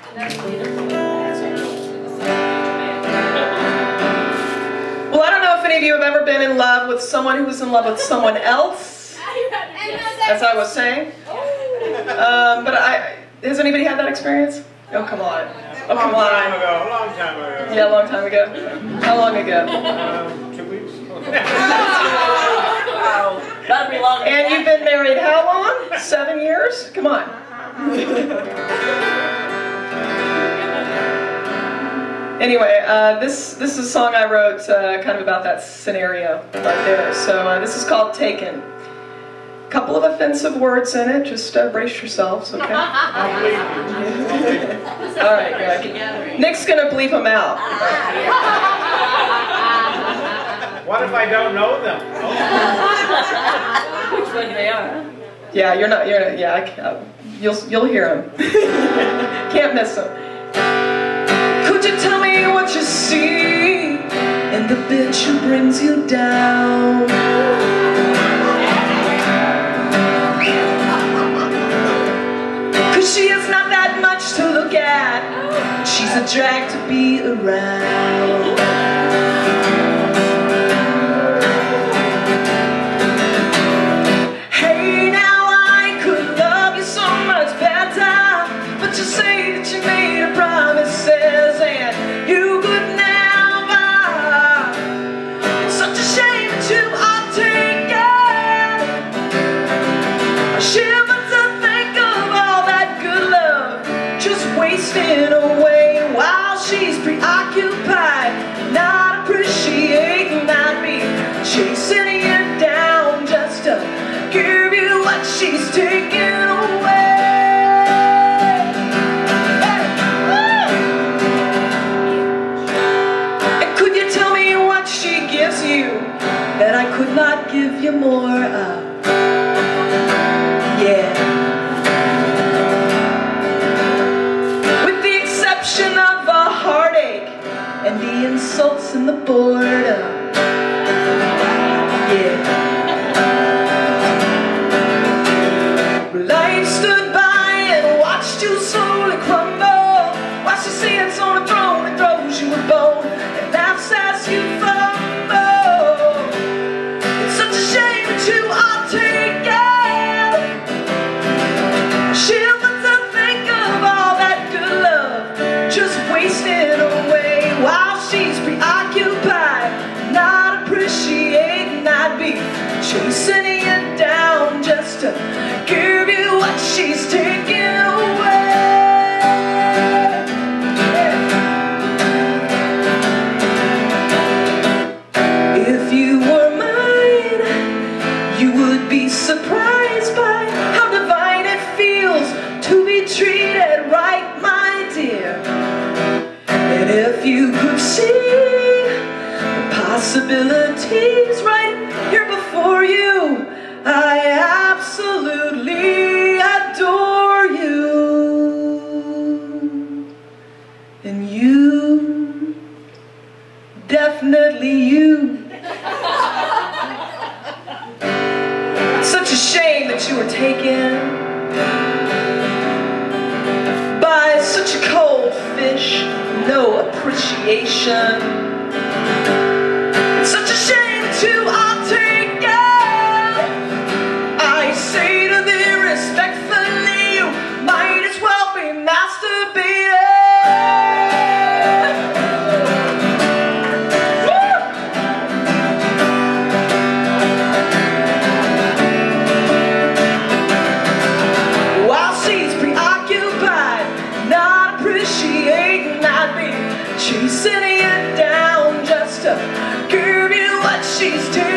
Well, I don't know if any of you have ever been in love with someone who was in love with someone else, as I was saying. But has anybody had that experience? Oh, come on. Oh, come on. A long time ago. Yeah, a long time ago. How long ago? 2 weeks. Wow. That'd be long. And you've been married how long? 7 years? Come on. Anyway, this is a song I wrote kind of about that scenario right there. So this is called Taken. A couple of offensive words in it. Just brace yourselves, okay? All right, good. Nick's going to bleep them out. What if I don't know them? Which one they are? Yeah, you'll hear them. Can't miss them. Could you tell me what you see in the bitch who brings you down? Cause she is not that much to look at. She's a drag to be around. Hey, now I could love you so much better, but you say that you made a promises and you could never. It's such a shame that you are taken. I shiver to think of all that good love just wasting away while she's preoccupied, not appreciating that me chasing you down just to give you what she's taking away. And could you tell me what she gives you that I could not give you more of? Yeah. With the exception of the heartache and the insults and the boredom. Yeah. Life stood by and watched you slowly crumble while she sits on a throne and throws you a bone and laughs as you fumble. It's such a shame that you are taken. Shiver to think of all that good love just wasting away while she's preoccupied, not appreciating I'd be chasing you down just to give you what she's taking away. If you were mine, you would be surprised by how divine it feels to be treated right, my dear. And if you could see the possibilities right here before you, I absolutely adore you. And you, definitely you. It's such a shame that you were taken by such a cold fish, no appreciation. It's such a shame that you are taken. I say to thee respectfully, you might as well be masturbated. While she's preoccupied, not appreciating I'd be chasing you down just to give you what she's taking.